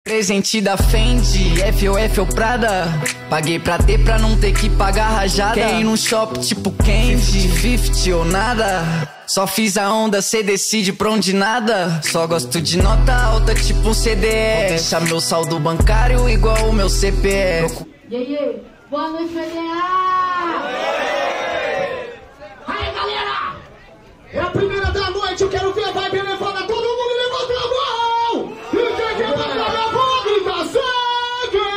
Presente da Fendi, FOF ou Prada. Paguei pra ter, pra não ter que pagar rajada. Quer ir num shopping tipo Candy, 50 ou nada. Só fiz a onda, cê decide pra onde nada. Só gosto de nota alta, tipo um CDE. Deixa meu saldo bancário igual o meu CPF. Boa noite, PDA! Aí, galera! É a primeira da noite, eu quero ver a vibe elevada. Todo mundo levanta a mão! E quem quer bater a mão, grita sangue!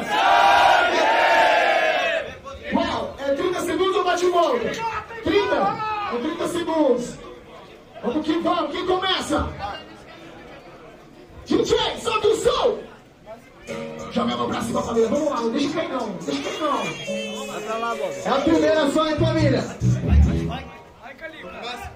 Sangue! Uau, é 30 segundos ou bate e volta? 30? É 30 segundos. Vamos, quem começa? DJ, solta o som! Joga a mão pra cima, família. Vamos lá, não deixa cair não. Deixa cair não. Vai pra lá, Bob. É a primeira só, hein, família? Vai, Calico.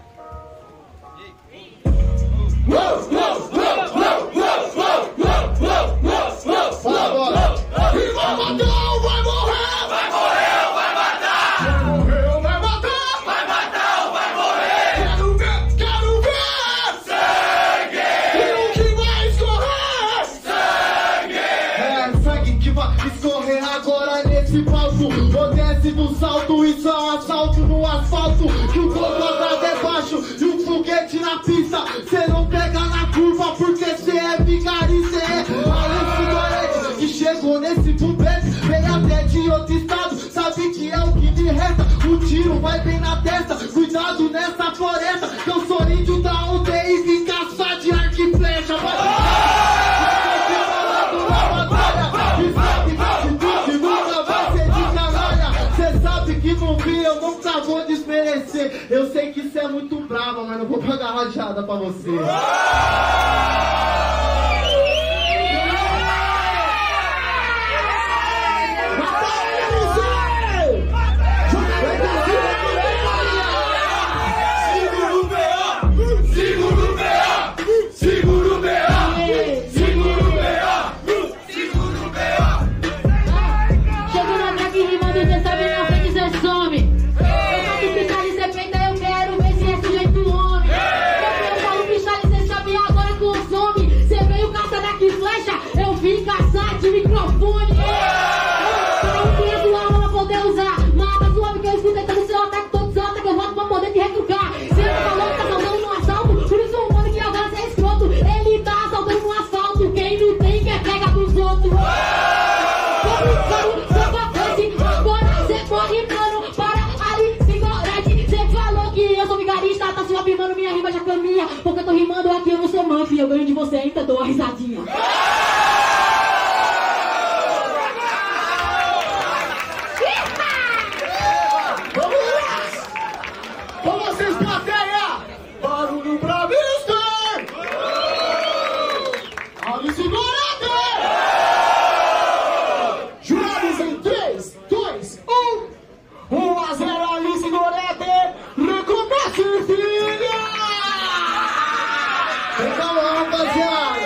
Fala, Bob. E vai matar ou vai morrer? Vai morrer ou vai matar? Vai morrer ou vai matar? Vai matar ou vai morrer? Quero ver! Sangue! E o que vai escorrer? Sangue! É sangue que vai escorrer agora nesse palco. Ou desce do salto e só assalto no asfalto. Que o quadrado é baixo e o foguete na pista. Cê não pega na curva porque cê é vigarista. Cê é Alex Gorete que chegou nesse pubete. Veio até de outro estado, sabe que é o que me resta. O tiro vai bem na testa, cuidado nessa floresta. Que eu sou índio da aldeia e vim caçar de arco e flecha. Eu nunca vou desmerecer. Eu sei que isso é muito brava, mas não vou pagar rajada pra você. Porque eu tô rimando aqui, eu não sou manf, eu ganho de você ainda, dou uma risadinha. Vamos lá! Com vocês, plateia! Barulho pra Mister! Alice Gorete! Jurados em 3, 2, 1. 1-0 Alice Gorete! Recomece, filha! Então, rapaziada!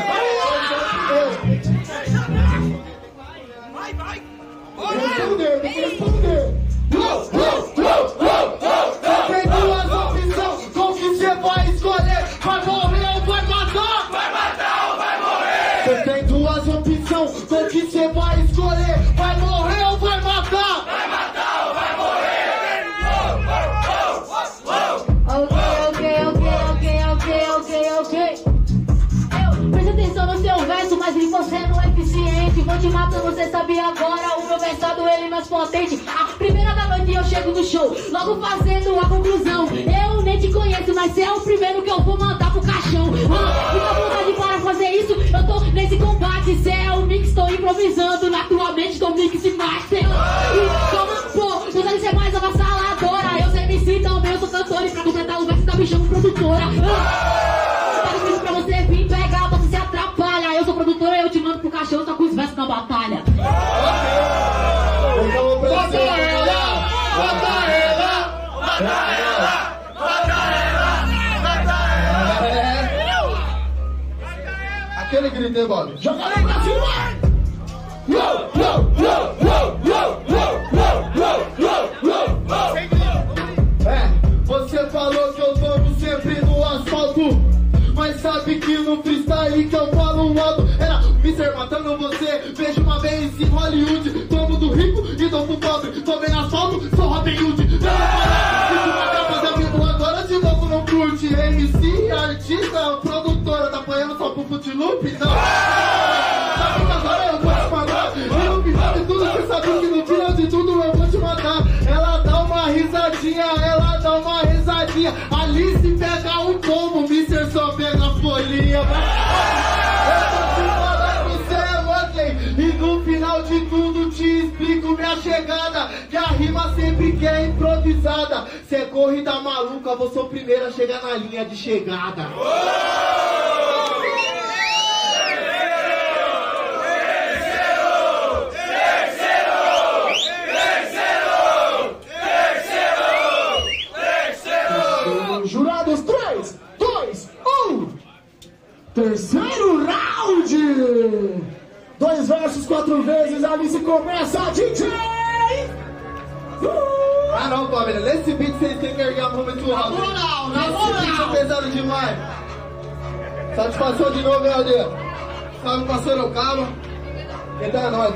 Vai! Responder, tem que responder! Tem duas opções, qual que você vai escolher? Vai morrer ou vai matar? Vai matar ou vai morrer? Você tem duas opções, qual que você vai escolher? Vai morrer ou vai matar? Vai matar ou vai morrer? Ok. Presta atenção no seu verso, mas você não é eficiente. Vou te matar, você sabe agora. O meu versado, ele é mais potente. A primeira da noite eu chego no show, logo fazendo a conclusão. Eu nem te conheço, mas você é o primeiro que eu vou mandar pro caixão. Fica à vontade para fazer isso, eu tô nesse combate. Cê é o mix, tô improvisando. Naturalmente tô mix e master. E toma, pô, você ser mais avassaladora. Eu sei MC também, eu sou cantora. E pra completar o verso, tá me chamando produtora. Pra você vir pegar, você se atrapalha. Eu sou produtora, eu te mando pro caixão, só com os versos na batalha. Bota ela! Aquele grito, hein, Bob? Joga aí pra cima! Você falou que eu tomo sempre no asfalto, mas sabe que no freestyle que eu falo alto era Mr. matando você. Vejo uma vez em Hollywood, tomo do rico e dou pro pobre. Tomei na asfalto, sou Robin Hood. Eu vou falar, fico uma capa da minha voadora, de novo não curte. MC, artista, produtora, tá apanhando só pro Footloop? Não. Sabe que agora eu vou te matar. E no final de tudo, você sabe que no final de tudo eu vou te matar. Ela dá uma risadinha, ela dá uma risadinha. Alice pega um pombo, Mr. só pega a folhinha. Eu tô te falando, você é Wesley. E no final de tudo te explico minha chegada. Que a rima sempre que é improvisada. Cê é corrida maluca, vou ser o primeiro a chegar na linha de chegada. Jurados, 3, 2, 1. Terceiro round. 2 versus 4 vezes. Alice começa, DJ. Ah não, família, nesse beat vocês têm que erguer a mão muito alto. Na moral. Esse beat é pesado demais. Satisfação de novo, Aldeia. Salve pra Sorocaba. Que tá nós.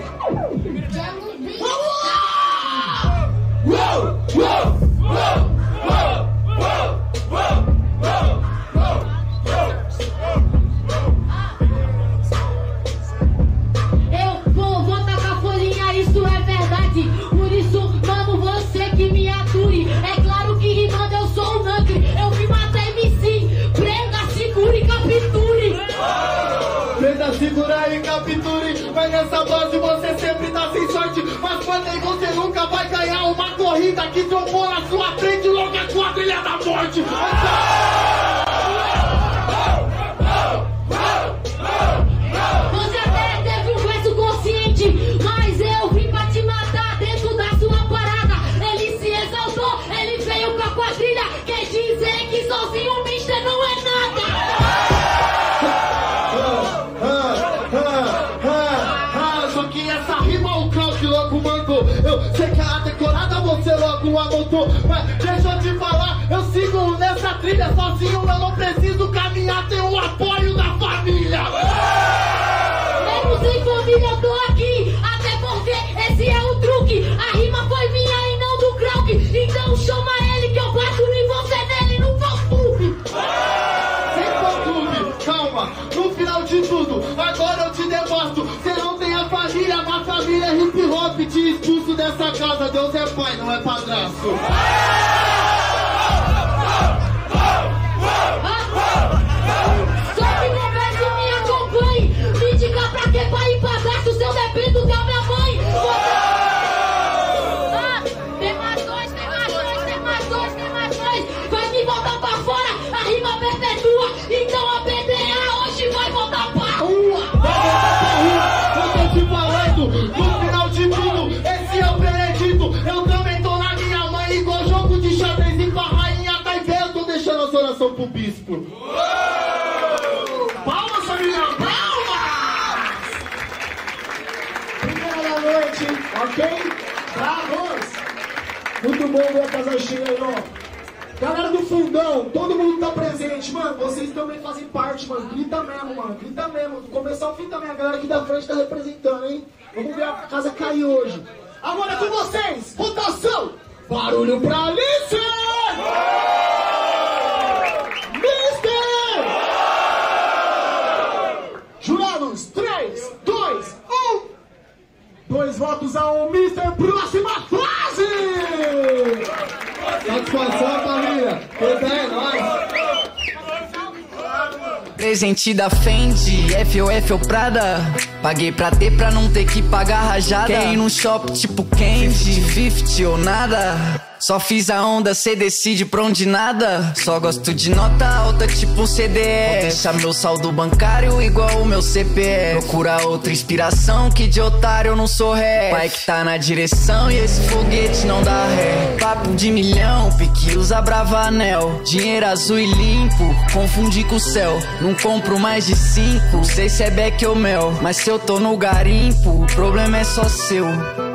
Eu vou tacar folhinha, isso é verdade. Por isso, mano, você que me ature. É claro que rimando eu sou um nacre. Eu vim matar MC. Prenda, segura e capture. Prenda, segura e capture. Mas nessa base você sempre tá sem sorte. Mas quando aí você nunca vai ganhar uma corrida que trombou na sua frente logo a quadrilha da morte. Você até teve um verso consciente, mas eu vim pra te matar dentro da sua parada. Ele se exaltou, ele veio pra quadrilha. Quer dizer que sozinho o Mister não é nada. Só que essa rima o Krauk logo mandou. Eu sei que a decorada você logo anotou. Mas deixa eu te falar, eu sigo nessa trilha sozinho. Eu não preciso caminhar, tenho o apoio da família. Mesmo sem família eu tô aqui, até porque esse é o truque. A rima foi minha e não do Krauk. Então chama ele que eu bato em você nele no fã-clube. Sem fã-clube, calma, no final de tudo, agora eu te demonstro. Você não tem a família, mas família é hip hop. Te expulso dessa casa, Deus é pai, não é padrasto. Só que no verso me acompanhe. Me diga pra que pai e padrasto se eu dependo da minha mãe. Tem mais dois, tem mais dois, tem mais dois, tem mais dois. Vai me botar pra fora, a rima perpetua. Então a BDA hoje vai voltar pra rua. Eu tô te falando, no final de tudo, esse é o veredito. Eu também tô na minha mãe, igual jogo de xadrez e pra rainha Taipei. Eu tô deixando as orações pro bispo. Palmas, família, palmas! Primeira da noite, ok? Bravos! Muito bom ver a casa cheia aí, ó. Galera do fundão, todo mundo tá presente, mano. Vocês também fazem parte, mano. Grita mesmo, mano. Grita mesmo. Do começo ao fim também, a galera aqui da frente tá representando, hein? Vamos ver a casa cair hoje. Agora é com vocês, votação! Barulho pra Alice! Mister! Jurados, 3, 2, 1. 2 votos a 1, Mister. Próxima fase! Satisfação, família. Pois é nóis. Presente da Fendi, FOF ou Prada. Paguei pra ter, pra não ter que pagar rajada. Quer ir num shopping tipo Candy, 50 ou nada. Só fiz a onda, cê decide pra onde nada. Só gosto de nota alta tipo CDE. Vou deixar meu saldo bancário igual o meu CPF. Procura outra inspiração que de otário eu não sou ré. Pai que tá na direção e esse foguete não dá ré. Papo de milhão, pique usa Bravanel. Dinheiro azul e limpo, confundi com o céu. Não compro mais de 5, sei se é Beck ou Mel. Mas se eu tô no garimpo, o problema é só seu.